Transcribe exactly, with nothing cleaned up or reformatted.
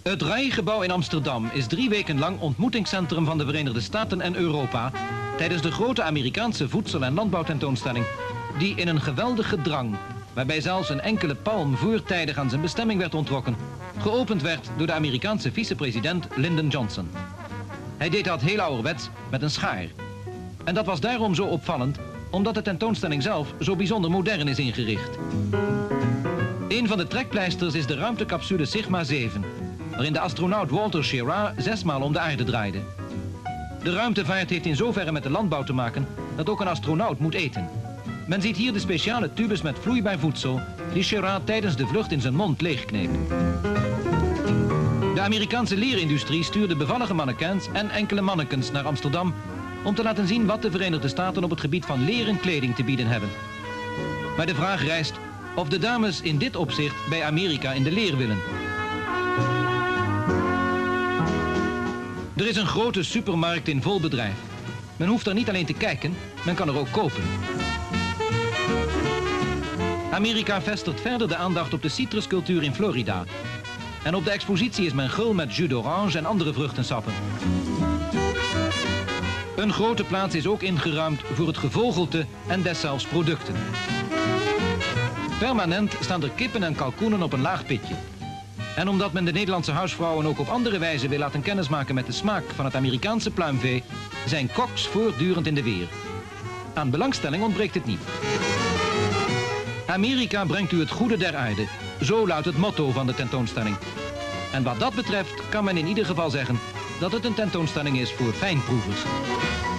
Het Rai-gebouw in Amsterdam is drie weken lang ontmoetingscentrum van de Verenigde Staten en Europa tijdens de grote Amerikaanse voedsel- en landbouwtentoonstelling die in een geweldig gedrang, waarbij zelfs een enkele palm voortijdig aan zijn bestemming werd onttrokken, geopend werd door de Amerikaanse vicepresident Lyndon Johnson. Hij deed dat heel ouderwets met een schaar. En dat was daarom zo opvallend, omdat de tentoonstelling zelf zo bijzonder modern is ingericht. Een van de trekpleisters is de ruimtecapsule Sigma zeven, waarin de astronaut Walter Schirra zesmaal om de aarde draaide. De ruimtevaart heeft in zoverre met de landbouw te maken dat ook een astronaut moet eten. Men ziet hier de speciale tubes met vloeibaar voedsel die Schirra tijdens de vlucht in zijn mond leegkneep. De Amerikaanse leerindustrie stuurde bevallige mannequins en enkele mannekens naar Amsterdam om te laten zien wat de Verenigde Staten op het gebied van leren kleding te bieden hebben. Maar de vraag rijst of de dames in dit opzicht bij Amerika in de leer willen. Er is een grote supermarkt in vol bedrijf. Men hoeft er niet alleen te kijken, men kan er ook kopen. Amerika vestigt verder de aandacht op de citruscultuur in Florida. En op de expositie is men gul met jus d'orange en andere vruchtensappen. Een grote plaats is ook ingeruimd voor het gevogelte en deszelfs producten. Permanent staan er kippen en kalkoenen op een laag pitje. En omdat men de Nederlandse huisvrouwen ook op andere wijze wil laten kennismaken met de smaak van het Amerikaanse pluimvee, zijn koks voortdurend in de weer. Aan belangstelling ontbreekt het niet. Amerika brengt u het goede der aarde. Zo luidt het motto van de tentoonstelling. En wat dat betreft kan men in ieder geval zeggen dat het een tentoonstelling is voor fijnproevers.